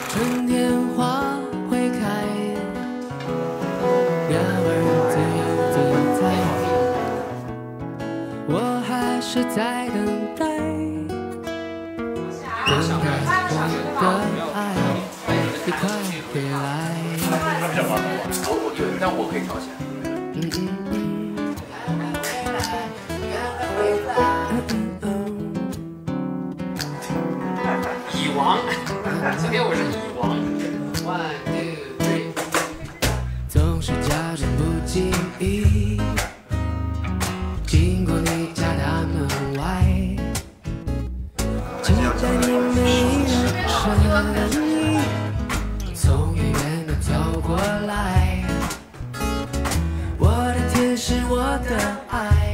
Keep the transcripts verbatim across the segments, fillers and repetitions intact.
春天花会开，鸟儿自由自在，我还是在等待，等待我的爱，你快回来。 我我对，但我可以调起来。 嗯嗯嗯。 蚁王，今天我是蚁王。One two three。 总是假装不经意经过你家大门外，期待你每一个身影从远远的走过来。我的天是我的爱，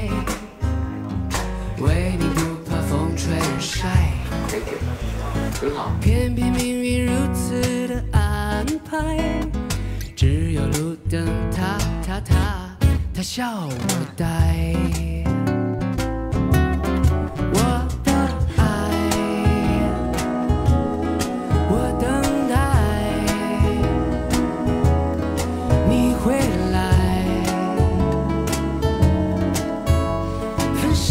为你不怕风吹日晒。 很好。 偏偏命运如此的安排，只有路灯它它它它笑我呆。我的爱，我等待你回来，分享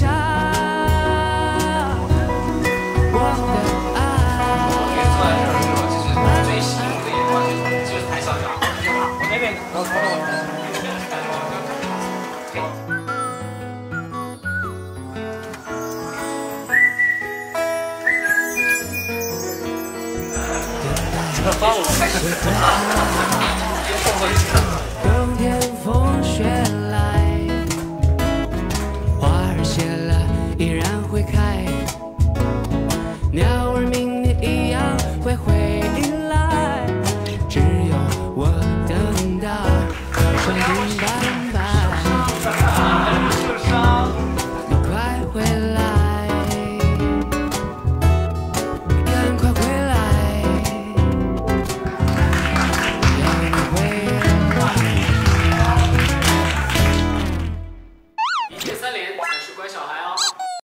我的。 冬天风雪来，花儿谢了依然会开，鸟儿明年一样会回来，只有我等到春天般。